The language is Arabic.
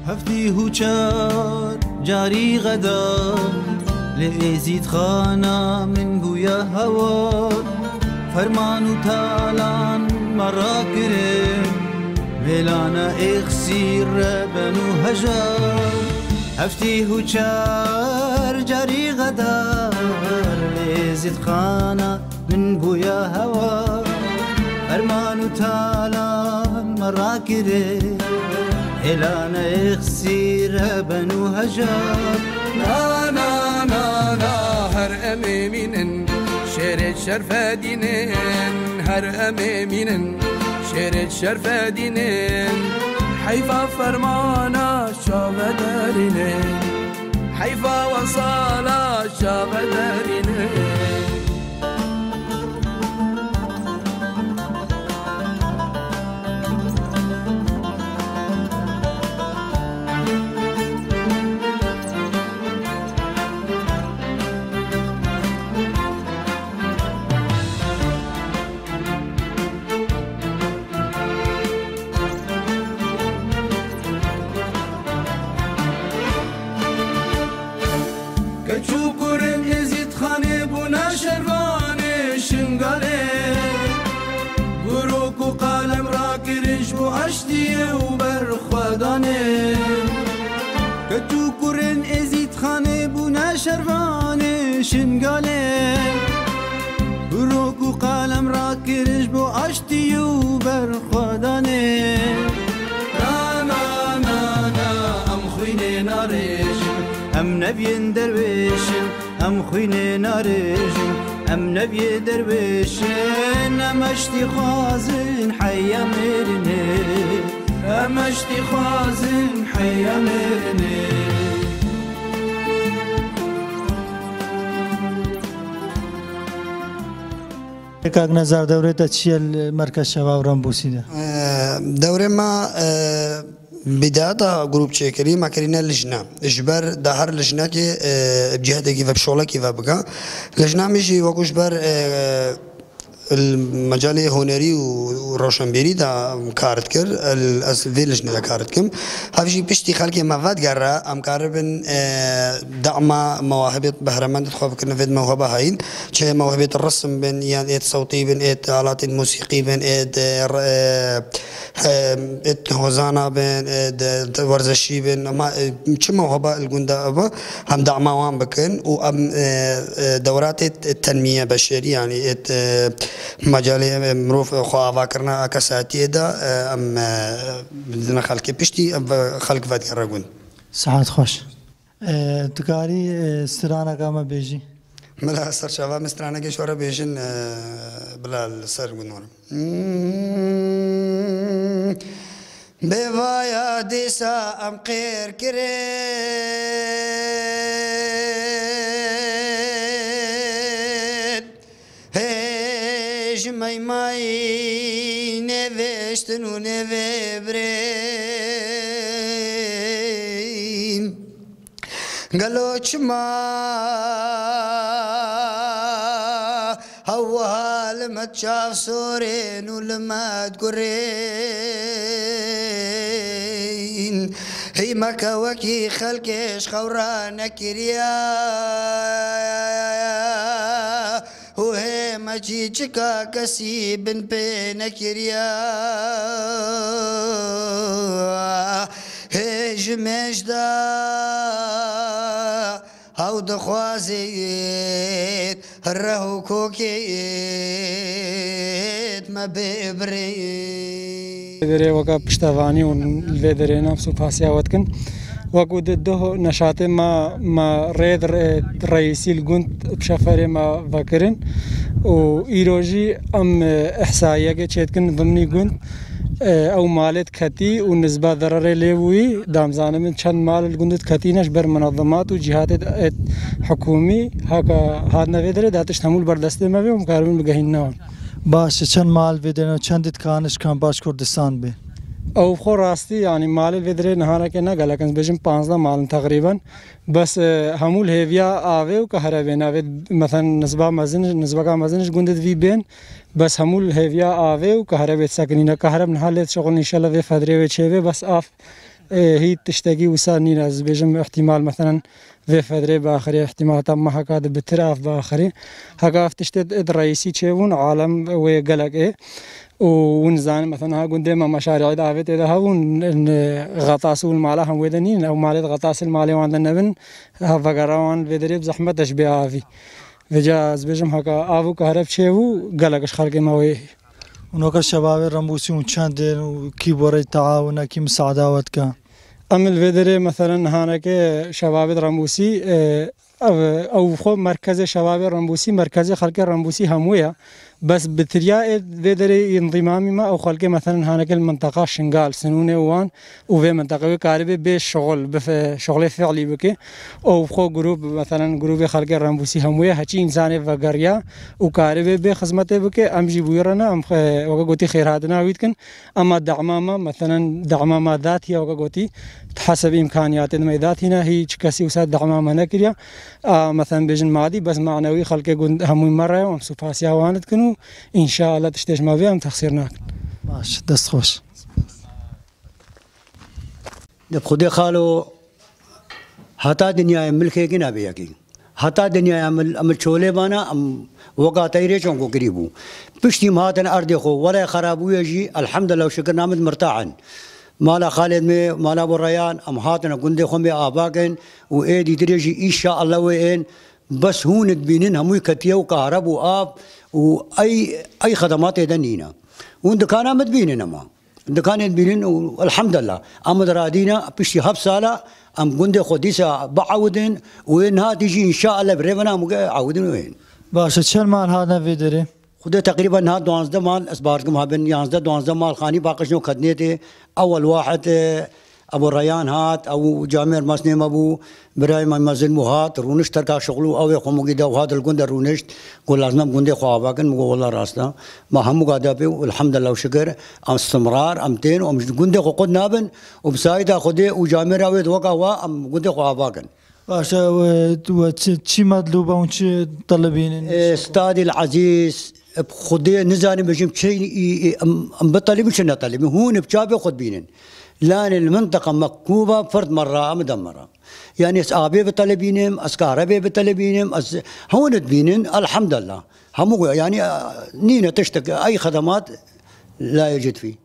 هفتی هوچار جاری غدا لعزید خانه من بویا هوا فرمان و تالان مرا کرد ویلانا اخسیر بنو هجار هفتی هوچار جاری غدا لعزید خانه من بویا هوا فرمان و تالان مرا کرد إلان اخسير بنو هجار نا نا نا نا هر أميمين شرد شرفة دينين هر أميمين شرد شرفة دينين حيفا فرمانا شاب دارينين حيفا وصالا شاب دارينين كتشوكرن يزيد خاني بونا شرفاني شنقالي قروك وقالم راكرش وعشتي وبرخداني كتشوكرن يزيد خاني بونا شرفاني شنقالي قروك وقالم راكرش وعشتي وبرخداني نا نا نا نا أم خويني ناريش أم نبي درويشن أم خويني ناريشن أم نبي درويشن أم أشتي خازن حيا ميرني أم أشتي خازن حيا ميرني كاك نظر دورة تشيل المركز شباب رامبوسي دورة ما بداية جروب شكري ما كرينا لجنة إجبار دهر لجنة كي بجهة كيف بشغلة كيف بقى لجنة مشي وقوش بار المجال هنري وروشنبيري دا كارت كر الأصل في لجنة كارت كم هذا بيشتي خلك مواد جرا أم كاربن دعم مواهب بهرمان تخاف كنا في موهبة هاين شيء موهبة الرسم بين يعني صوتي بين آلات الموسيقى بين هوزانا بين ورزشي بين ما شو موهبة الجندة أبا هم دعمهم بكن وأم دورات التنمية بشرية يعني مجال مروف خواهد کرنا کساتی دا ام بدنا خلق پشتی خلق فد کرگون. سعادت خوش. تکاری استرانه کام بیجی. ملا سر شوا مسترانه که شورا بیشن بلا سر گنور. بوایا دیسا ام خیر کرد. ماي نفشتن ونفبرين قالوا ما هوها لما تشاف صورين ولما تقرين هي مكا وكي خلقش خوران كريا وهي مجيجكا كسيب بينك ريا هي جمش دا هاو دخوازيت الرهو كوكيت ما بيبريت دري وكا بشتافاني والفيدري نفسه فاسيا واتكن وقود ده نشاط ما ريد رئيسي الجند بشفرة ما فكرن وإيروجي أم إحصائية كتشتكن ضمني جند أو مالت كتي والنسبة ضرر لوي دام زانه من شن مال الجند كتينش بر منظمات وجهات حكومي هكا هذا نفيدره داتش تمول بردسته ما بيهم كاربن بجهين نوان باش شن مال فيدرنا شندت كانش كان باش كردستان به او خو راستی يعني مال الفيدري نهارا كنا قال لكن بيجم 15 مال تقريبا بس همول هيفيا آوي وكهرباء ناوي مثلا نسبة كامزنش جندت في بين بس همول هيفيا آوي وكهرباء ساكنين كهرباء نحلت شغل إن شاء الله في فدري وشيء بس آف هي تشتكي وساني ناس بيجم احتمال مثلا في فدري باخري احتمال تم هكذا بتراف باخري هكذا تشتد الرئيسي تشيفون عالم وقلق ايه ونزان مثلا هاقون ديما مشاريع دافت إذا هاقون غطاسو المالا هم ويدنين أو مالي غطاس المالي وعند النبن هفقراوان بدريب زحمة تشبيه آفي فجاز بيجم هكا آفو كهرب شيفو قلقش خلقي مويه ونوكر الشباب الرمبوسي ونشاندين وكي بوري تعاون كي مساعدات كان أمل فيدري مثلا هانك شباب الرمبوسي أو خو مركز شباب الرمبوسي مركز خلق الرمبوسي هموية بس بتريا فيدري انضمامي ما أو خلق مثلا هانك المنطقة شنغال سنوني وان وفي منطقة كاربي بشغل بشغل فعلي بكي أو خو جروب مثلا جروب خلق الرمبوسي هموية هتشي إنسان فقريا وكاربي بخدمته بكي أم جيبويرنا أم وقوتي خير هادنا ويتكن أما دعمامة مثلا دعمامة ذاتية وقوتي حسب إمكانياتنا ذاتنا هي كسي وساد دعمامة نكريا مثلا بيجن مادي بس معنوي خلق هموي مرة ومسوفاسيا وانت كنو إن شاء الله تشتاج ما فيها تخسرناك ماشي دست خوش خدي خالو حتى دنيا ملكي كنا بياكي حتى دنيا عمل شولي بانا ام وقع تيري شونكو قريبو بشتي مهاتن أرضي خو ولا خرابو يجي الحمد لله وشكر نامد مرتاحا مالا خالد مي مالا ابو ريان ام هاتنا قندي خم اباكن وايدي تريجي ان شاء الله وين بس هون تبينين همو كتيا وكهرب واب واي خدمات يدنينا وندكانا متبينين ما دكان يدبينين والحمد لله ام درادينا بشي هب سالا ام قندي خديسا بعودن وين تيجي ان شاء الله بريبنا عودن وين باشا شل مال هذا فيدري خده تقريبا ها 12 مال اسباركم ها بين 12 مال خاني باقي شنو خدنيتي اول واحد ابو ريان هات او جامر مسنم ابو براي مازن هات رونشت تركا شغلو او يقوموا كده وهذا الجند رونشت قول لازم جند خوابكن والله راسنا ما هم قاعده به والحمد لله وشكر استمرار امتين ومش جند قد نابن وبسايده خده وجامر او وقا ام جند خوابكن باشا وشي مطلوبه وشي طلبين استاذي العزيز بخدي نزاني بجيب شيء ام بطلب مش نطلب هون بجابه خد بينن لان المنطقه مكوبه فرد مره مدمره يعني ابي بطلبينهم اسكاربي بطلبينهم هون تبينن الحمد لله هم يعني نينا تشتكي اي خدمات لا يوجد فيه